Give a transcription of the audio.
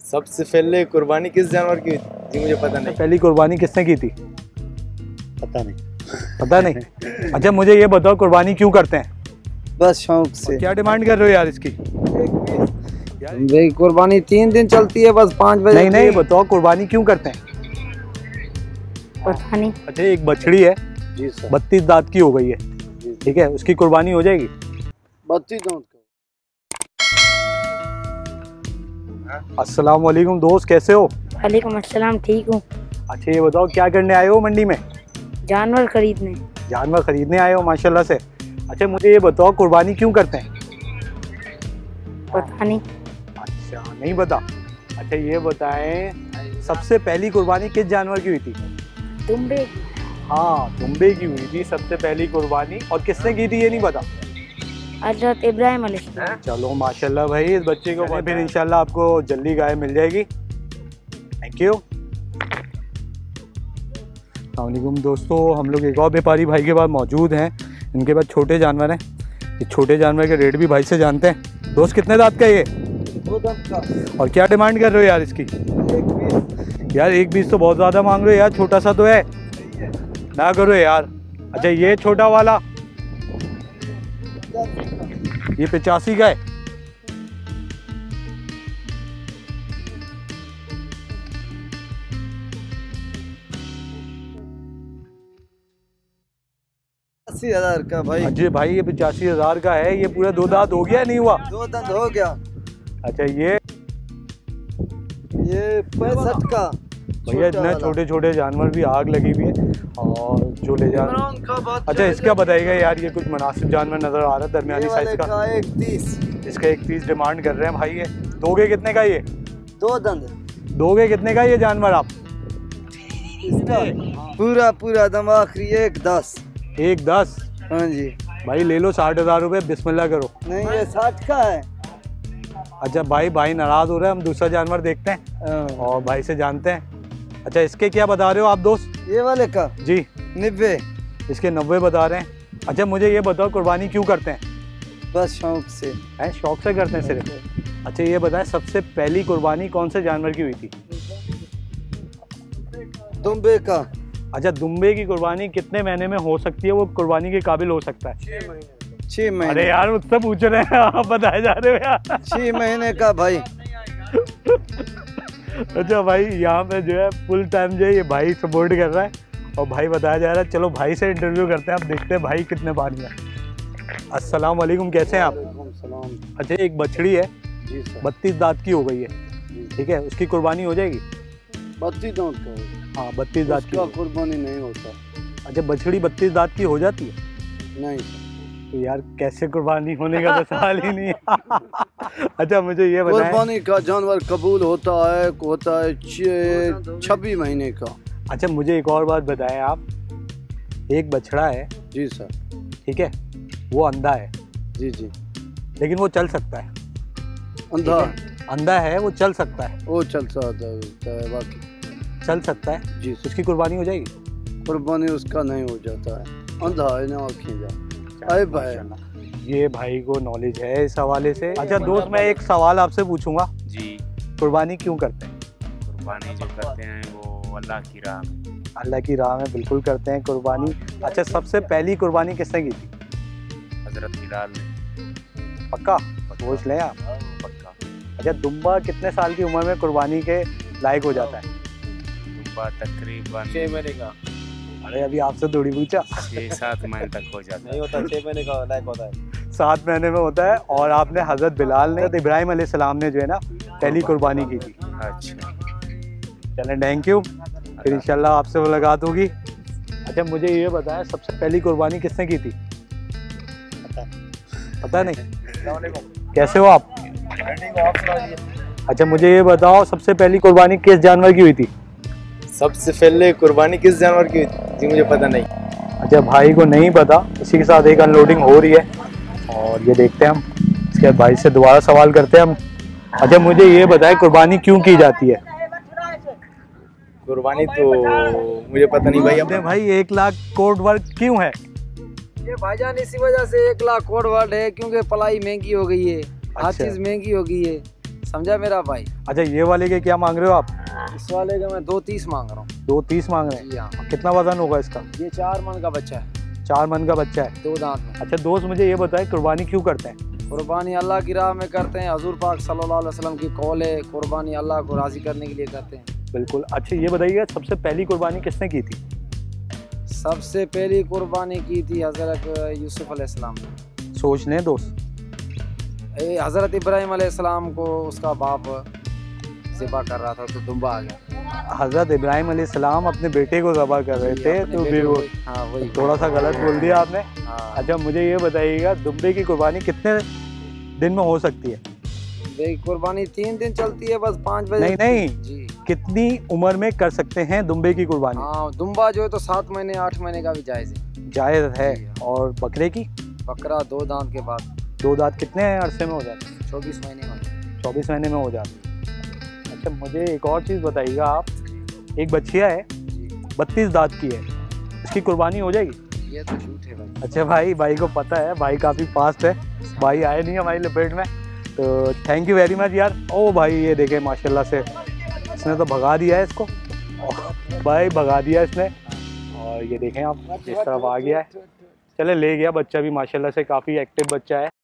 सबसे पहले कुर्बानी किस जानवर की हुई थी? जी मुझे पता नहीं। पहली कुर्बानी किसने की थी? पता नहीं। पता नहीं। अच्छा मुझे ये बताओ कुर्बानी क्यों करते हैं? बस शौक से। क्या डिमांड कर रहे हो यार इसकी? भाई कुर्बानी 3 दिन चलती है, बस 5 बजे। नहीं बताओ कुर्बानी क्यों करते हैं? पता नहीं। अच्छा एक बछड़ी है जी सर। 32 दांत की हो गई है, ठीक है, उसकी कुर्बानी हो जाएगी? 32 दांत का। अस्सलाम वालेकुम दोस्त, कैसे हो? वालेकुम अस्सलाम, ठीक हूँ। अच्छा ये बताओ क्या करने आए हो मंडी में? जानवर खरीदने। जानवर खरीदने आए हो माशाल्लाह से। अच्छा मुझे ये बताओ कुर्बानी क्यों करते हैं? पता नहीं। अच्छा नहीं पता। अच्छा ये बताएं सबसे पहली कुर्बानी किस जानवर की हुई थी? दुम्बे। हाँ दुम्बे की हुई थी सबसे पहली कुर्बानी। और किसने की थी ये नहीं पता? हजरत इब्राहिम अलैहिस्सलाम। चलो माशाल्लाह भाई, इस बच्चे को फिर इंशाल्लाह आपको जल्दी गाय मिल जाएगी। Thank you. अस्सलामुअलैकुम दोस्तों, हम लोग एक और व्यापारी भाई के पास मौजूद हैं। इनके पास छोटे जानवर हैं। ये छोटे जानवर के रेट भी भाई से जानते हैं। दोस्त कितने दांत का ये? 2 दांत का। और क्या डिमांड कर रहे हो यार इसकी? 1 यार 1.20 तो बहुत ज़्यादा मांग रहे हो यार, छोटा सा तो है, ना करो यार। अच्छा ये छोटा वाला ये 85 का है। अस्सी 80,000 का भाई। अजय भाई ये 85,000 का है। ये पूरा 2 दांत हो गया नहीं हुआ? 2 दांत हो गया। अच्छा ये 65 का। भैया इतने छोटे छोटे जानवर भी आग लगी हुई है और जो ले जा। अच्छा इसका बताइएगा यार, ये कुछ मुनासिब जानवर नजर आ रहा है दरमियानी साइज का। 130। इसका 130 डिमांड कर रहे हैं भाई। ये दोगे कितने का? ये 2 दांत। दोगे कितने का ये जानवर आप? इसका पूरा दम आखिरी 110। 110? हाँ जी भाई ले लो 60,000 रुपये, बिस्मिल्लाह करो। नहीं ये 60 का है। अच्छा भाई नाराज हो रहे हैं, हम दूसरा जानवर देखते हैं और भाई से जानते हैं। अच्छा इसके क्या बता रहे हो आप दोस्त? ये वाले का जी 90। इसके 90 बता रहे हैं। अच्छा मुझे ये बताओ कुर्बानी क्यों करते हैं? बस शौक से। हैं शौक से करते हैं सिर्फ? अच्छा ये बताएं सबसे पहली कुर्बानी कौन से जानवर की हुई थी? दुम्बे का। अच्छा दुम्बे की कुर्बानी कितने महीने में हो सकती है, वो कुर्बानी के काबिल हो सकता है? 6 महीने। अरे यार मुझसे पूछ रहे हैं, आप बताए जा रहे हो यार। 6 महीने का भाई। अच्छा भाई यहाँ पे जो है फुल टाइम जो है ये भाई सपोर्ट कर रहा है और भाई बताया जा रहा है। चलो भाई से इंटरव्यू करते हैं, आप देखते हैं भाई कितने पानी है। अस्सलाम वालेकुम, कैसे हैं आप? अच्छा एक बछड़ी है जी सर। 32 दांत की हो गई है, ठीक है, उसकी कुर्बानी हो जाएगी? 32 दांत का। हाँ 32 दांत की। कुर्बानी नहीं होता। अच्छा बछड़ी 32 दांत की हो जाती है? नहीं सर। तो यार कैसे कुर्बानी होने का तो सवाल ही नहीं है। अच्छा मुझे ये बताएं। कुर्बानी का जानवर कबूल होता है 26 महीने का। अच्छा मुझे एक और बात बताएं आप, एक बछड़ा है जी सर। ठीक है, वो अंधा है जी लेकिन वो चल सकता है। अंधा है वो चल सकता है। वो चल सकता है बाकी चल सकता है जी। उसकी कुर्बानी हो जाएगी? कुर्बानी उसका नहीं हो जाता है, अंधा है ना आँखें जा। अरे भाई ये भाई को नॉलेज है इस हवाले से। अच्छा दोस्त मैं एक सवाल आपसे पूछूंगा जी। कुर्बानी क्यों करते हैं? कुर्बानी जो करते हैं वो अल्लाह की राह में। अल्लाह की राह में बिल्कुल करते हैं कुर्बानी। अच्छा सबसे पहली कुर्बानी किसने की थी? हजरत बिलाल ने। पक्का सोच लें आप? पक्का। अच्छा दुम्बा कितने साल की उम्र में कुर्बानी के लायक हो जाता है? दुम्बा तकरीबन 6 महीने का। अरे अभी आपसे थोड़ी पूछा। 6-7 महीने तक हो जाता है। नहीं होता, 6 महीने का लायक होता है। 7 महीने में होता है। और आपने हजरत बिलाल ने, इब्राहिम अलैहिस्सलाम ने जो है ना पहली कुर्बानी की थी। अच्छा चलें थैंक यू, फिर इंशाल्लाह आपसे मुलाकात होगी। अच्छा मुझे ये बताएं सबसे पहली कुर्बानी किसने की थी? पता नहीं। कैसे हो आप? अच्छा मुझे ये बताओ सबसे पहली कुर्बानी किस जानवर की हुई थी? सबसे पहले कुर्बानी किस जानवर की हुई थी? जी मुझे पता नहीं। अच्छा भाई को नहीं पता, इसी के साथ एक अनलोडिंग हो रही है और ये देखते हैं हम, इसके बाद भाई से दोबारा सवाल करते हैं हम। अच्छा मुझे ये बताएं कुर्बानी क्यों की जाती है? कुर्बानी तो मुझे पता नहीं भाई। अपने भाई 1 लाख कोड वर्क क्यों है? ये भाईजान इसी वजह से 1 लाख कोड वर्ड है क्योंकि पलाई महंगी हो गई है। हर अच्छा। चीज महंगी हो गई है। समझा मेरा भाई। अच्छा, ये वाले के क्या मांग रहे हो आप? इस वाले का मैं 230 मांग रहा हूँ। 230 मांग रहे जी हाँ। हैं। कितना वजन होगा इसका? ये 4 मन का बच्चा है, 4 मन का बच्चा है। 2 दांत में। अच्छा दोस्त, मुझे ये बताएं कुर्बानी क्यों करते हैं? कुर्बानी अल्लाह की राह में करते हैं। हजूर पाक सल्लल्लाहु अलैहि वसल्लम की कौल है, कुर्बानी अल्लाह को राज़ी करने के लिए करते हैं। बिल्कुल। अच्छा ये बताइए, सबसे पहली कुर्बानी किसने की थी? सबसे पहली कुर्बानी की थी हज़रत यूसुफ अलैहिस्सलाम ने। सोच लें दोस्त। हज़रत इब्राहिम अलैहिस्सलाम को उसका बाप ज़िबा कर रहा था तो दुम्बा आ गया। हज़रत इब्राहिम अलैहिस्सलाम अपने बेटे को ज़बह कर रहे थे तो फिर वो हाँ वही थोड़ा सा गलत बोल दिया आपने। हाँ। अच्छा मुझे ये बताइएगा, दुम्बे की कुर्बानी कितने दिन में हो सकती है? भाई कुर्बानी 3 दिन चलती है बस, 5 बजे। नहीं नहीं, जी। कितनी उम्र में कर सकते हैं दुम्बे की कुर्बानी? हाँ दुम्बा जो है तो 7 महीने 8 महीने का भी जायज़ है। जायज़ है। जी। और बकरे की? बकरा 2 दांत के बाद 2 दांत कितने अरसे में हो जाते हैं? 24 महीने में। 24 महीने में हो जाते हैं। अच्छा मुझे एक और चीज़ बताइएगा आप, एक बच्चिया है जी 32 दांत की है, इसकी कुर्बानी हो जाएगी? ये तो झूठ है भाई। अच्छा भाई को पता है, भाई काफ़ी फास्ट है, भाई आए नहीं हमारी लपेट में, तो थैंक यू वेरी मच यार। ओ भाई ये देखे माशाल्लाह से इसने तो भगा दिया है इसको, भाई भगा दिया इसने। और ये देखें आप, इस तरफ आ गया है, चले ले गया बच्चा भी, माशाल्लाह से काफ़ी एक्टिव बच्चा है।